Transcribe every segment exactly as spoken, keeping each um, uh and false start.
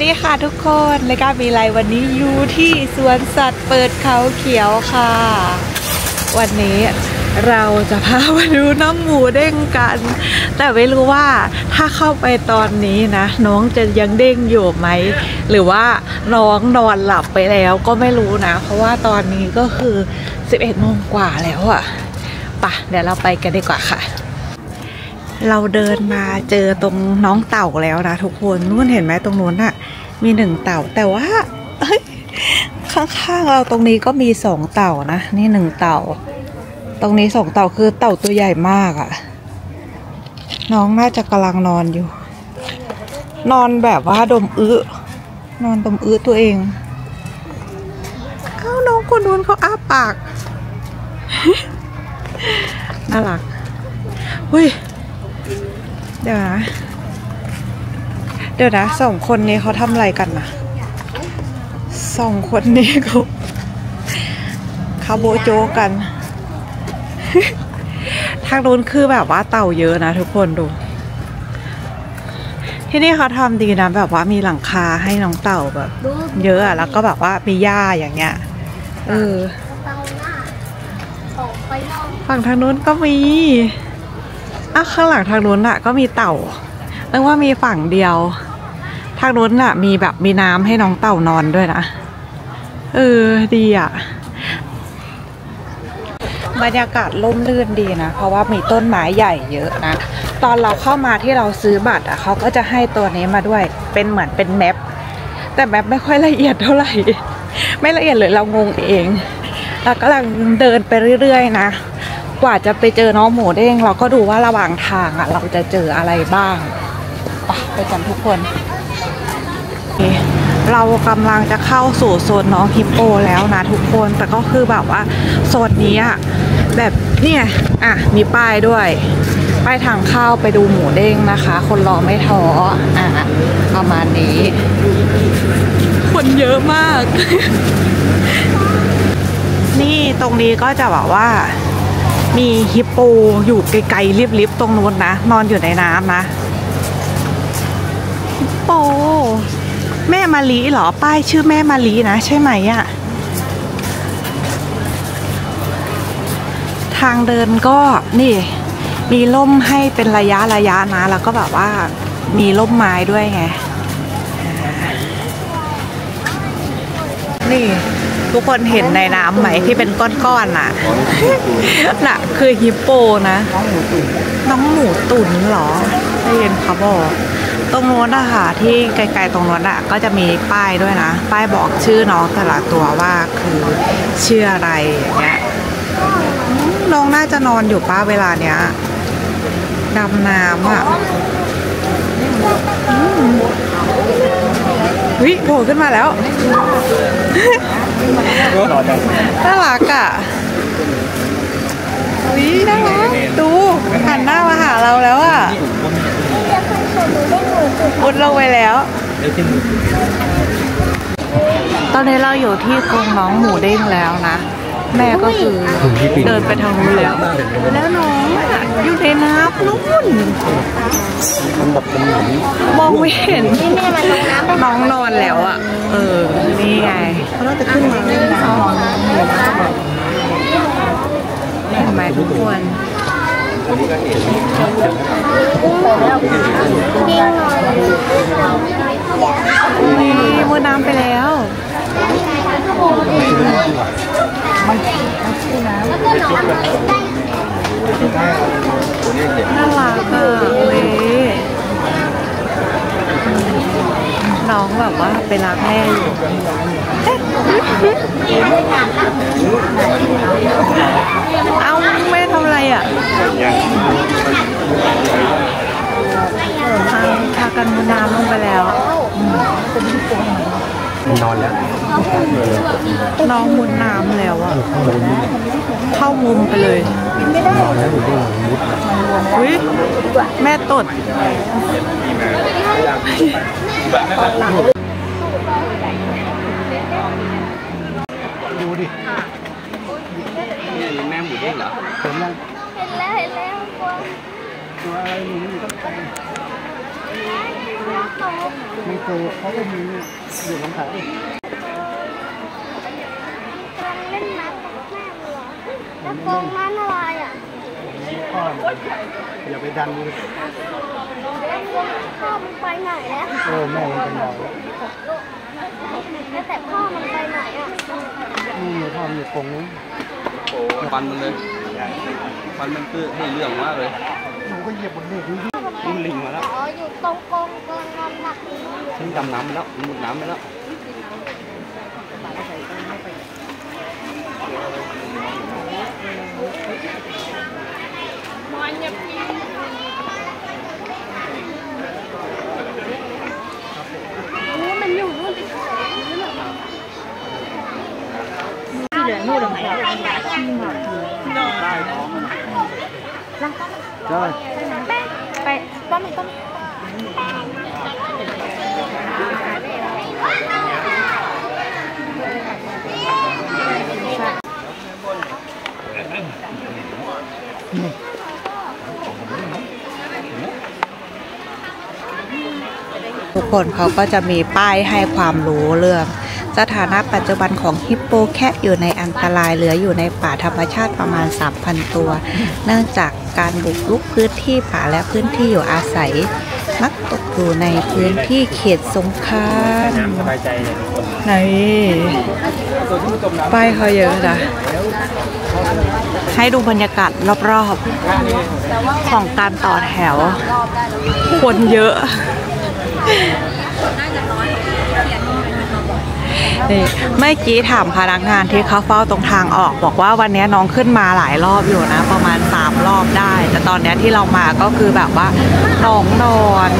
ดีค่ะทุกคนรายการมีอะไรวันนี้อยู่ที่สวนสัตว์เปิดเขาเขียวค่ะวันนี้เราจะพามาดูน้องหมูเด้งกันแต่ไม่รู้ว่าถ้าเข้าไปตอนนี้นะน้องจะยังเด้งอยู่ไหมหรือว่าน้องนอนหลับไปแล้วก็ไม่รู้นะเพราะว่าตอนนี้ก็คือสิบเอ็ดโมงกว่าแล้วอะปะเดี๋ยวเราไปกันดีกว่าค่ะเราเดินมาเจอตรงน้องเต่าแล้วนะทุกคนนู่นเห็นไหมตรงนู้นอะมีหนึ่งเต่าแต่ว่าข้างๆเราตรงนี้ก็มีสองเต่านะนี่หนึ่งเต่าตรงนี้สองเต่าคือเต่าตัวใหญ่มากอะน้องน่าจะกำลังนอนอยู่นอนแบบว่าดมอื้อนอนดมอื้อตัวเองเอ้าน้องคนนู้นเขาอ้าปากน่ารักเฮ้ยเดี๋ยวนะเดี๋ยวนะสองคนนี้เขาทำอะไรกันนะสองคนนี้เขาเขาโบโจกันทางนู้นคือแบบว่าเต่าเยอะนะทุกคนดูที่นี่เขาทำดีนะแบบว่ามีหลังคาให้น้องเต่าแบบเยอะอะแล้วก็แบบว่ามีหญ้าอย่างเงี้ยเออฝั่งทางนู้นก็มีอ่ะข้างหลังทางนู้นอะก็มีเต่านึกว่ามีฝั่งเดียวทางนู้นอะมีแบบมีน้ำให้น้องเต่านอนด้วยนะเออดีอะบรรยากาศร่มรื่นดีนะเพราะว่ามีต้นไม้ใหญ่เยอะนะตอนเราเข้ามาที่เราซื้อบัตรอะเขาก็จะให้ตัวนี้มาด้วยเป็นเหมือนเป็นแมปแต่แมปไม่ค่อยละเอียดเท่าไหร่ไม่ละเอียดเลยเรางงเองเรากำลังเดินไปเรื่อยๆนะกว่าจะไปเจอน้องหมูเด้งเราก็ดูว่าระหว่างทางอะเราจะเจออะไรบ้างไปไปกันทุกคนเรากำลังจะเข้าสู่โซนน้องฮิปโปแล้วนะทุกคนแต่ก็คือแบบว่าโซนนี้อะแบบเนี่ยอ่ะมีป้ายด้วยป้ายทางเข้าไปดูหมูเด้งนะคะคนรอไม่ท้ออ่ะประมาณนี้คนเยอะมาก นี่ตรงนี้ก็จะแบบว่ามีฮิปโปอยู่ไกลๆริบๆตรงนู้นนะนอนอยู่ในน้ำนะฮิปโปแม่มะลิเหรอป้ายชื่อแม่มะลินะใช่ไหมอะทางเดินก็นี่มีร่มให้เป็นระยะระยะนะแล้วก็แบบว่ามีร่มไม้ด้วยไงนี่ทุกคนเห็นในน้ำไหมที่เป็นก้อนๆน่ะน่ะคือฮิปโปนะน้องหมูตุ๋นเหรอได้ยินเขาบอกตรงโน้นนะคะที่ไกลๆตรงโน้นอ่ะก็จะมีป้ายด้วยนะป้ายบอกชื่อน้องแต่ละตัวว่าคือชื่ออะไรอย่างเงี้ยน้องน่าจะนอนอยู่ป้าเวลาเนี้ยดำน้ำอ่ะวิโผล่ขึ้นมาแล้วน่ารักอ่ะวิน่ารักดูหันหน้ามาหาเราแล้วอ่ะอุดลงไปแล้วตอนนี้เราอยู่ที่กรงน้องหมูเด้งแล้วนะแม่ก็คือเดินไปทางนู้นแล้วแล้วน้องอยู่ในน้ำนู่นมองไม่เห็นน้องนอนแล้วอ่ะเออนี่ไงเราจะขึ้นมาเล่นน้ำเห็นไหมทุกคนนี่มุดน้ำไปแล้วน่ารักอ่ะเลยน้องแบบว่าไปรักแม่อยู่เอาแม่ทำอะไรอ่ะพาพากันมุดน้ำลงไปแล้วนอนแล้วน้องมุดน้ำแล้วอ่ะเข้ามุมไปเลยนอนแล้วอยู่ด้วยมุดอุ้ยแม่ตดดูดินี่แม่หมูเด้งเหรอเห็นยังเห็นแล้วเห็นแล้วกลัวตัวอะไรหนูอยู่ต้องไปไม่โตเขาก็มีอยู่ลำขาดิเล่นน้ำกับแม่เหรอแล้วกองนั้นอะไรอ่ะพ่ออย่าไปดันดูพ่อมันไปไหนแล้วโอ้แม่มันเป็นเราแล้วแต่พ่อมันไปไหนอ่ะนี่พ่อมันอยู่กรงนู้นโอ้ฟันมันเลยฟันมันคือให้เรื่องมากเลยหนูก็เหยียบบนเด็กนี่นี่ลิงมาแล้วอ๋ออยู่ตรงกรงกรงนอนหนักฉันดำน้ำไปแล้วมุดน้ำไปแล้วมันอยู่นู่นไปที่เหลือนู่นหรือไงได้ท้องได้ไปป้อมป้อมทุกคนเขาก็จะมีป้ายให้ความรู้เรื่องสถานะปัจจุบันของฮิปโปแคะอยู่ในอันตรายเหลืออยู่ในป่าธรรมชาติประมาณ สามพัน ตัว เนื่องจากการบุกรุกพื้นที่ป่าและพื้นที่อยู่อาศัยมักตกอยู่ในพื้นที่เขตสงครามไหนป้ายเขาเยอะจ้ะให้ดูบรรยากาศรอบๆของการต่อแถวคนเยอะนี่เมื่อกี้ถามพนักงานที่เขาเฝ้าตรงทางออกบอกว่าวันนี้น้องขึ้นมาหลายรอบอยู่นะประมาณสามรอบได้แต่ตอนนี้ที่เรามาก็คือแบบว่าน้องนอน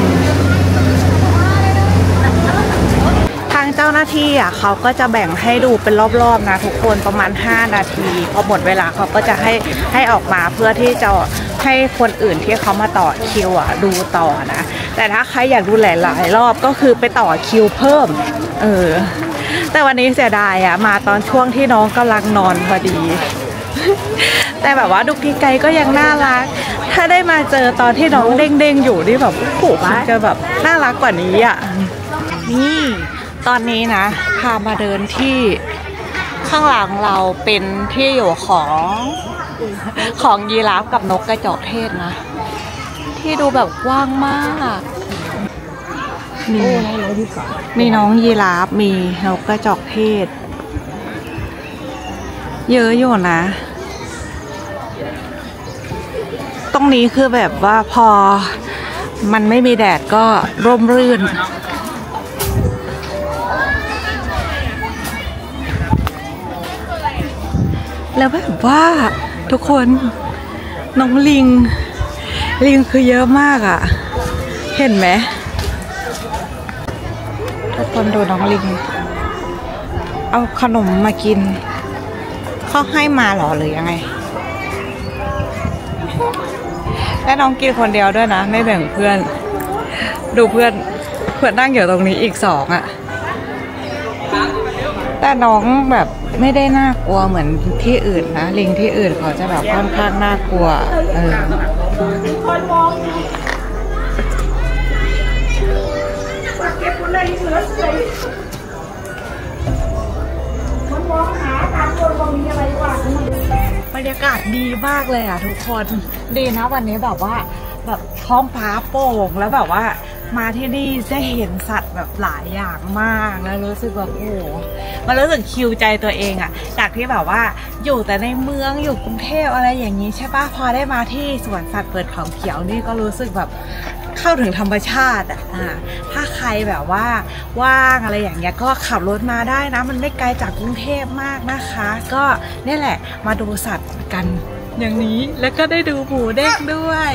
ทางเจ้าหน้าที่อ่ะเขาก็จะแบ่งให้ดูเป็นรอบๆนะทุกคนประมาณห้านาทีพอหมดเวลาเขาก็จะให้ให้ออกมาเพื่อที่จะให้คนอื่นที่เขามาต่อคิวอ่ะดูต่อนะแต่ถ้าใครอยากดูหลายๆรอบก็คือไปต่อคิวเพิ่มเออแต่วันนี้เสียดายอ่ะมาตอนช่วงที่น้องกำลังนอนพอดีแต่แบบว่าดูไกลๆก็ยังน่ารักถ้าได้มาเจอตอนที่น้องเด้งๆอยู่นี่แบบโอ้โหจะแบบน่ารักกว่านี้อ่ะนี่ตอนนี้นะพามาเดินที่ข้างหลังเราเป็นที่อยู่ของของยีราฟกับนกกระจอกเทศนะที่ดูแบบกว้างมากมีมีน้องยีราฟมีนกกระจอกเทศเยอะอยู่นะตรงนี้คือแบบว่าพอมันไม่มีแดดก็ร่มรื่นแล้วแบบว่าทุกคนน้องลิงลิงคือเยอะมากอ่ะเห็นไหมทุกคนดูน้องลิงเอาขนมมากินเขาให้มาหรอหรือยังไงและน้องกินคนเดียวด้วยนะไม่แบ่งเพื่อนดูเพื่อนเพื่อนนั่งอยู่ตรงนี้อีกสองอ่ะแต่น้องแบบไม่ได้น่ากลัวเหมือนที่อื่นนะลิงที่อื่นเขาจะแบบค่อนข้างน่ากลัวเออบรรยากาศดีมากเลยอ่ะทุกคนดีนะวันนี้แบบว่าแบบท้องฟ้าโปร่งแล้วแบบว่ามาที่นี่จะเห็นสัตว์แบบหลายอย่างมากแล้วรู้สึกแบบโอ้มันรู้สึกคิวใจตัวเองอะจากที่แบบว่าอยู่แต่ในเมืองอยู่กรุงเทพอะไรอย่างนี้ใช่ปะพอได้มาที่สวนสัตว์เปิดเขาเขียวนี่ก็รู้สึกแบบเข้าถึงธรรมชาติอะถ้าใครแบบว่าว่างอะไรอย่างเงี้ยก็ขับรถมาได้นะมันไม่ไกลจากกรุงเทพมากนะคะก็นี่แหละมาดูสัตว์กันอย่างนี้แล้วก็ได้ดูหมูเด้งด้วย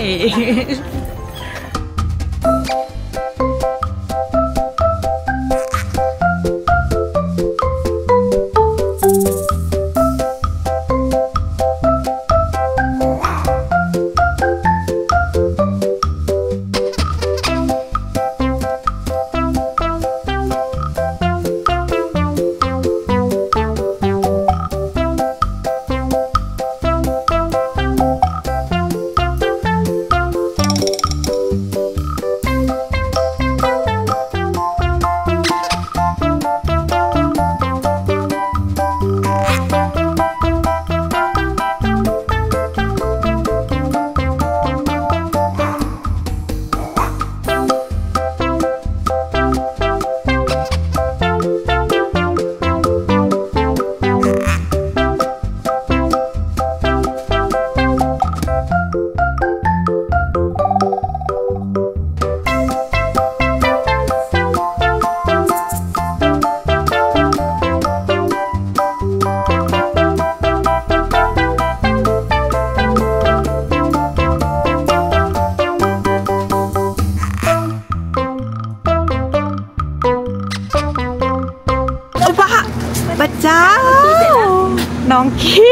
น้องขี้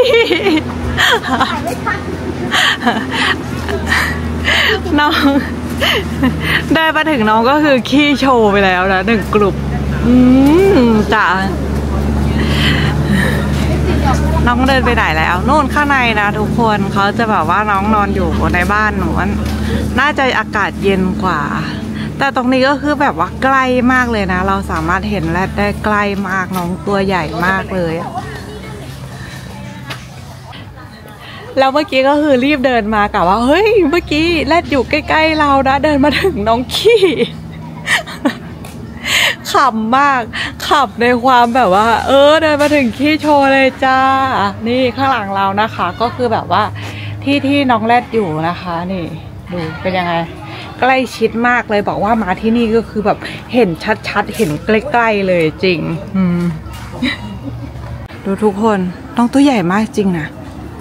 น้องได้มาถึงน้องก็คือขี้โชว์ไปแล้วนะหนึ่งกลุ่มอืมจ้ะน้องเดินไปไหนแล้วนู่นข้างในนะทุกคนเขาจะแบบว่าน้องนอนอยู่ในบ้านหนูน่าจะอากาศเย็นกว่าแต่ตรงนี้ก็คือแบบว่าใกล้มากเลยนะเราสามารถเห็นแรดได้ใกล้มากน้องตัวใหญ่มากเลยแล้วเมื่อกี้ก็คือรีบเดินมากะว่าเฮ้ยเมื่อกี้แรดอยู่ใกล้ๆเรานะเดินมาถึงน้องขี้ขำมากขำในความแบบว่าเออเดินมาถึงขี้โชว์เลยจ้านี่ข้างหลังเรานะคะก็คือแบบว่าที่ที่น้องแรดอยู่นะคะนี่ดูเป็นยังไงใกล้ชิดมากเลยบอกว่ามาที่นี่ก็คือแบบเห็นชัดๆเห็นใกล้ๆเลยจริงอืมดูทุกคนน้องตัวใหญ่มากจริงนะ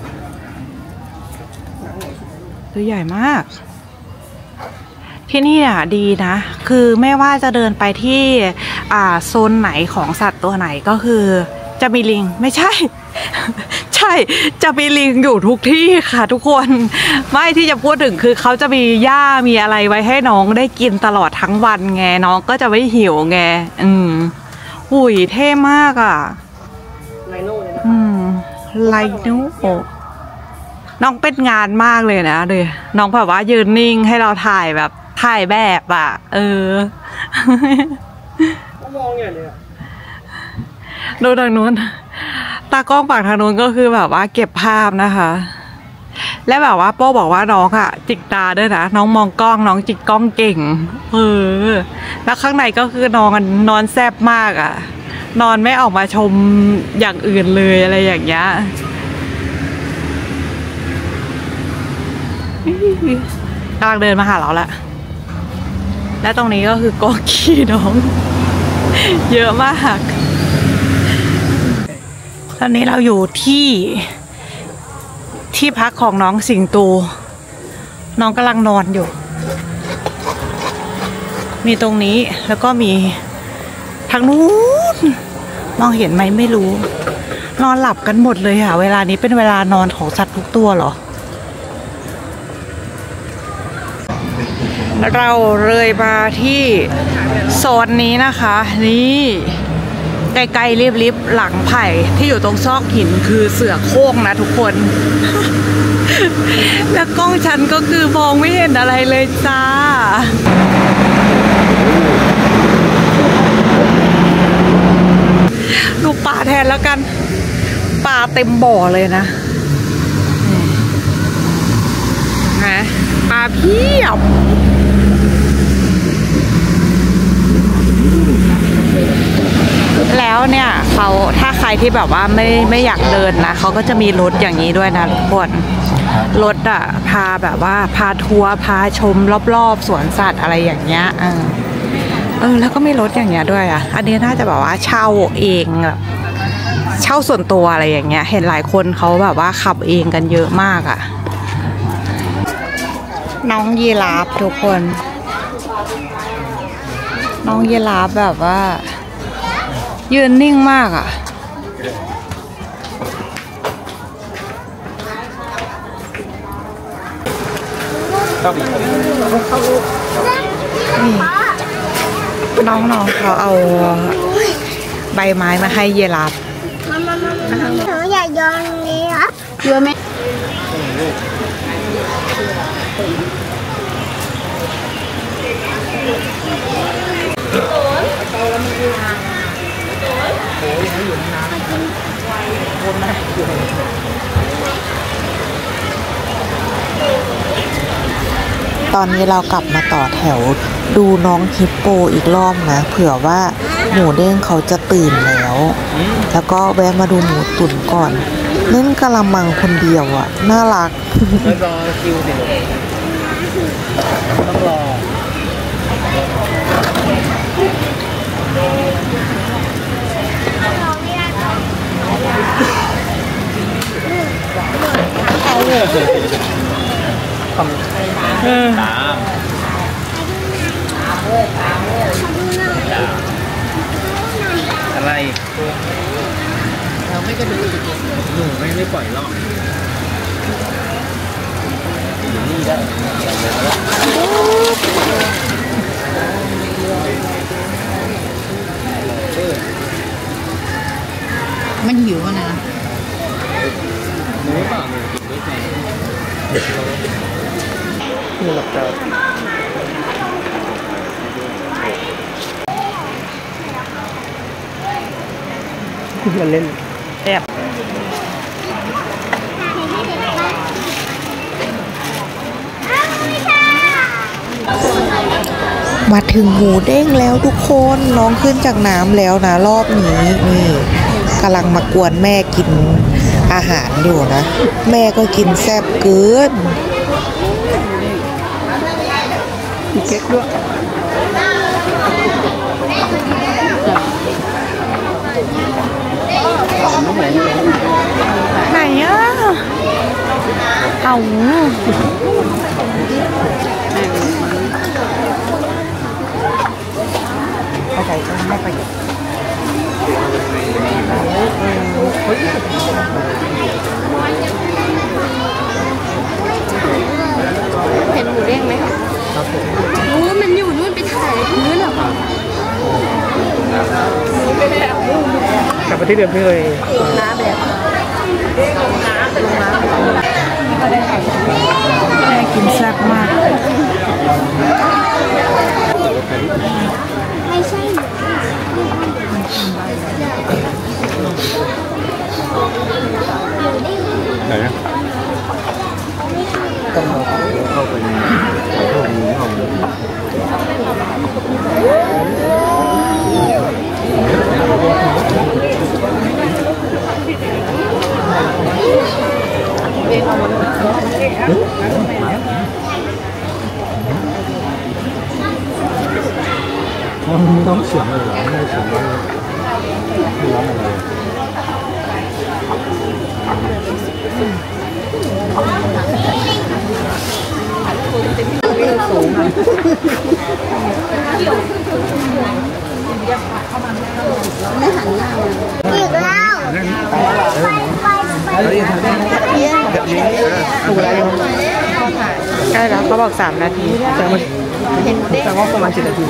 ตัวใหญ่มากที่นี่อ่ะดีนะคือไม่ว่าจะเดินไปที่อ่าโซนไหนของสัตว์ตัวไหนก็คือจะมีลิงไม่ใช่ ใช่จะมีลิงอยู่ทุกที่ค่ะทุกคนไม่ที่จะพูดถึงคือเขาจะมีหญ้ามีอะไรไว้ให้น้องได้กินตลอดทั้งวันไงน้องก็จะไม่หิวไงอืมหุ่ยเท่มากอ่ะไลโน่เลยนะอืมไลโน่น้องเป็นงานมากเลยนะเลยน้องแบบว่ายืนนิ่งให้เราถ่ายแบบถ่ายแบบอ่ะเออมองอย่างเนี้ยดูทางนู้นตากล้องฝั่งทางนู้นก็คือแบบว่าเก็บภาพนะคะและแบบว่าโป้บอกว่าน้องอ่ะจิกตาด้วยนะน้องมองกล้องน้องจิกกล้องเก่งเออแล้วข้างในก็คือนอนนอนแซ่บมากอ่ะนอนไม่ออกมาชมอย่างอื่นเลยอะไรอย่างเงี้ยกำลังเดินมาหาเราแล้วและตรงนี้ก็คือกองขี้น้องเยอะมากตอนนี้เราอยู่ที่ที่พักของน้องสิงโตน้องกำลังนอนอยู่มีตรงนี้แล้วก็มีทางนู้นมองเห็นไหมไม่รู้นอนหลับกันหมดเลยค่ะเวลานี้เป็นเวลานอนของสัตว์ทุกตัวเหรอเราเลยมาที่โซนนี้นะคะนี่ไกลๆริบๆหลังไผ่ที่อยู่ตรงซอกหินคือเสือโคร่งนะทุกคน แล้วกล้องฉันก็คือมองไม่เห็นอะไรเลยจ้าดูป่าแทนแล้วกันป่าเต็มบ่อเลยนะนะป่าเพียบแล้วเนี่ยเขาถ้าใครที่แบบว่าไม่ไม่อยากเดินนะเขาก็จะมีรถอย่างนี้ด้วยนะทุกคนรถอ่ะพาแบบว่าพาทัวร์พาชมรอบๆสวนสัตว์อะไรอย่างเงี้ยเออเออแล้วก็มีรถอย่างเงี้ยด้วยอ่ะอันนี้น่าจะแบบว่าเช่าเองแบบเช่าส่วนตัวอะไรอย่างเงี้ยเห็นหลายคนเขาแบบว่าขับเองกันเยอะมากอ่ะน้องยีราฟทุกคนน้องยีราฟแบบว่ายืนนิ่งมากอ่ะนี่น้องๆเขาเอาใบไม้มาให้ยีราฟหนูอยากโยนนี้เหรอโยนไหมตอนนี้เรากลับมาต่อแถวดูน้องฮิปโปอีกรอบนะเผื่อว่าหมูเด้งเขาจะตื่นแล้วแล้วก็แวะมาดูหมูตุ๋นก่อนเล่นกะละมังคนเดียวอ่ะน่ารักไม่รอคิวสิต้องรอเอาเลยเออตามอะไรไม่กระดูกหนูไม่ไม่ปล่อยรอบนี่ได้มันหิวอ่ะนะหนูเปล่าหนูกินด้วยกันนี่หลับตามาเล่นแอบมาถึงหมูเด้งแล้วทุกคนน้องขึ้นจากน้ำแล้วนะรอบนี้นี่กำลังมากวนแม่กินอาหารอยู่นะแม่ก็กินแซ่บเกินมีเค้กด้วยไหนอ่ะเอาเข้าใจก็ไม่ไปเห็นหมูเด้งไหมคะครับผมนู้นมันอยู่นู่นไปถ่ายพื้นเหรอคะกลับมาที่เดิมเลยน้ำแบบแม่กินแซ่บมากไม่ใช่ไหนนะต้องเข้าไปในห้องนี้ห้องนี้มันต้องเสียงเลยเหรอไม่เสียงเลยไม่ร้องอะไรสูงอ่ะไม่หันหน้าอีกแล้วถูกแล้วใกล้แล้วเขาบอกสามนาทีแต่ว่าแต่ว่าประมาณสิบนาที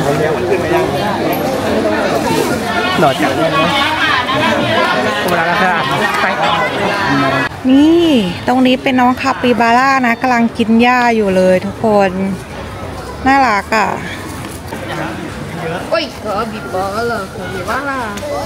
หลอดจัดเลยนะเวลาราคาไปนี่ตรงนี้เป็นน้องคาปิบาร่านะกำลังกินหญ้าอยู่เลยทุกคนน่ารักอ่ะโอ้ยคาปิบาร่าคาปิบาร่า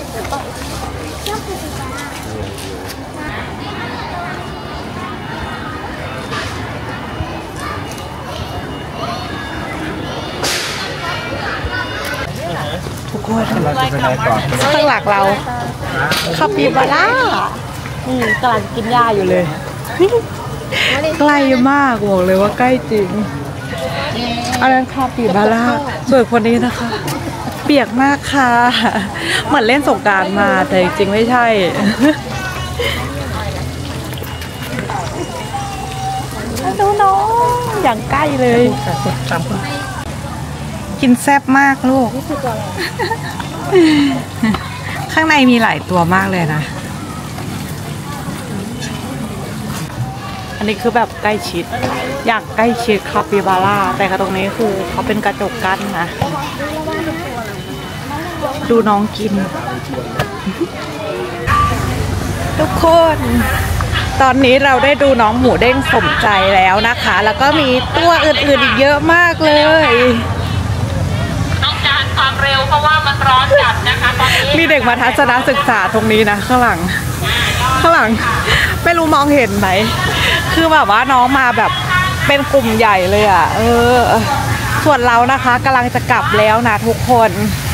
ทุกคนข้างหลังเราคาปิบาร่านี่กำลังกินหญ้าอยู่เลยใกล้มากบอกเลยว่าใกล้จริงอันนั้นคาปิบาร่าส่วนคนนี้นะคะ เปียกมากค่ะเหมือนเล่นสงกรานต์มาแต่จริงๆไม่ใช่ดูน้องอย่างใกล้เลยกินแซ่บมากลูกข้างในมีหลายตัวมากเลยนะอันนี้คือแบบใกล้ชิดอยากใกล้ชิดคาปิบาร่าแต่ตรงนี้คือเขาเป็นกระจกกั้นนะดูน้องกินทุกคนตอนนี้เราได้ดูน้องหมูเด้งสมใจแล้วนะคะแล้วก็มีตัวอื่นๆอีกเยอะมากเลยต้องการความเร็วเพราะว่ามันร้อนจัดนะคะตอนนี้มีเด็กมาทัศนศึกษาตรงนี้นะข้างหลังข้างหลังไม่รู้มองเห็นไหมคือแบบว่าน้องมาแบบเป็นกลุ่มใหญ่เลยอ่ะเออส่วนเรานะคะกำลังจะกลับแล้วนะทุกคน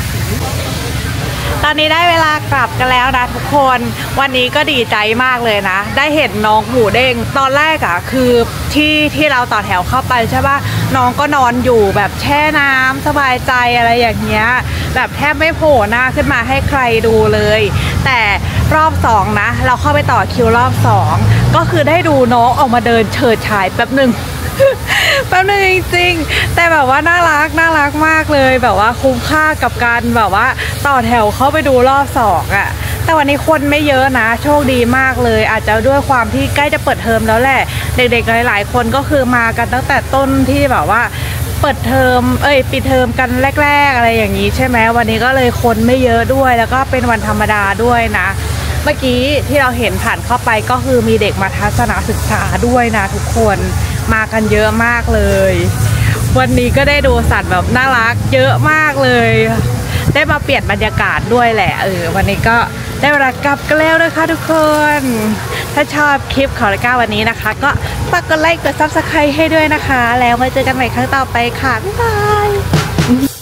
ตอนนี้ได้เวลากลับกันแล้วนะทุกคนวันนี้ก็ดีใจมากเลยนะได้เห็นน้องหมูเด้งตอนแรกอะคือที่ที่เราต่อแถวเข้าไปใช่ป่ะน้องก็นอนอยู่แบบแช่น้ำสบายใจอะไรอย่างเงี้ยแบบแทบไม่โผล่หน้าขึ้นมาให้ใครดูเลยแต่รอบสองนะเราเข้าไปต่อคิวรอบสองก็คือได้ดูน้องออกมาเดินเฉิดฉายแป๊บหนึ่งแป๊บนึงจริงๆแต่แบบว่าน่ารักน่ารักมากเลยแบบว่าคุ้มค่ากับการแบบว่าต่อแถวเข้าไปดูรอบสองอ่ะแต่วันนี้คนไม่เยอะนะโชคดีมากเลยอาจจะด้วยความที่ใกล้จะเปิดเทอมแล้วแหละเด็กๆหลายๆคนก็คือมากันตั้งแต่ต้นที่แบบว่าเปิดเทอมเอ้ยปิดเทอมกันแรกๆอะไรอย่างนี้ใช่ไหมวันนี้ก็เลยคนไม่เยอะด้วยแล้วก็เป็นวันธรรมดาด้วยนะเมื่อกี้ที่เราเห็นผ่านเข้าไปก็คือมีเด็กมาทัศนศึกษาด้วยนะทุกคนมากันเยอะมากเลยวันนี้ก็ได้ดูสัตว์แบบน่ารักเยอะมากเลยได้มาเปลี่ยนบรรยากาศด้วยแหละเออวันนี้ก็ได้เวลากลับกันแล้วนะคะทุกคนถ้าชอบคลิปของรายการวันนี้นะคะก็ฝากกดไลค์กดซับสไครต์ให้ด้วยนะคะแล้วมาเจอกันใหม่ครั้งต่อไปค่ะบ๊ายบาย